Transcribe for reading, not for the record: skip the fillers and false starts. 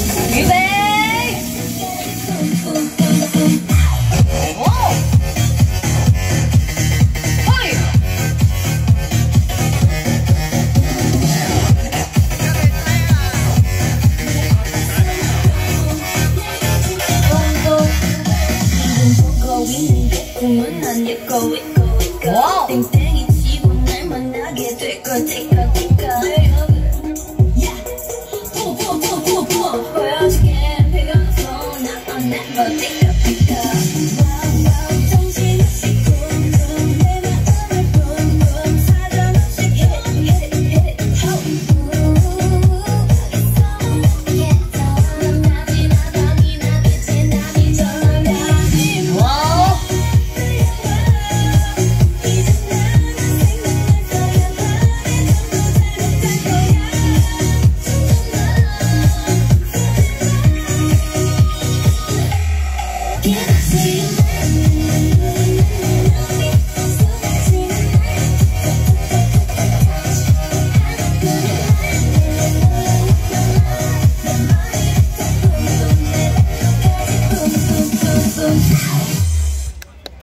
预备。땡땡이 치고 날 만나게 될 걸 티까 티까 보여줄게 배경에서 나안 내버 티까 티까 정신없이 쿵쿵 내 마음을 쿵쿵 사정없이 hit hit hit 넌 나지 나방이나 빛이 나기 전까지 Yeah.